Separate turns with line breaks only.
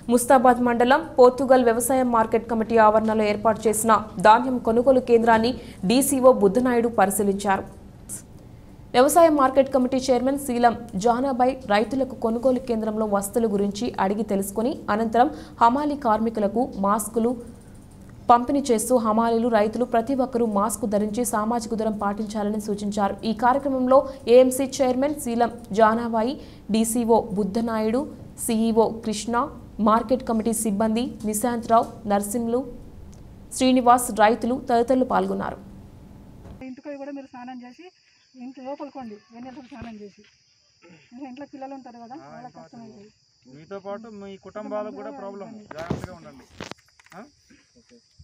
ముస్తాబాద్ మండలం పోర్తుగల్ వ్యవసాయ market committee ఆవరణలో ఏర్పాటు చేసిన ధాన్యం కొనుగోలు కేంద్రాన్ని డీసీఓ బుద్ధనాయుడు పరిశీలించారు. వ్యవసాయ market committee chairman Sheelam Janabai రైతులకు కొనుగోలు కేంద్రంలో వస్తువుల గురించి అడిగి తెలుసుకుని అనంతరం హమాలీ కార్మికులకు మాస్కులు పంపిణీ చేస్తూ హమాలీలు రైతులు ప్రతి ఒక్కరూ మాస్క్ ధరించి సామాజిక దూరం పాటించాలని సూచించారు. ఈ కార్యక్రమంలో AMC chairman Sheelam Janabai, DCO Buddhanaidu, CEO Krishna, market committee సిబ్బంది నిశాంతరావు, నర్సింహులు, శ్రీనివాస్, రైతులు తదితరులు పాల్గొన్నారు.
ఇంటికి కూడా మీరు స్నానం చేసి ఇంటి లోపలికోండి, వెన్నెలకు స్నానం చేసి ఇంట్లో పిల్లలు ఉంటారు కదా, వాళ్ళకి కష్టమైంది.
మీతో పాటు మీ కుటుంబాలకు కూడా ప్రాబ్లం, జాగ్రత్తగా ఉండండి.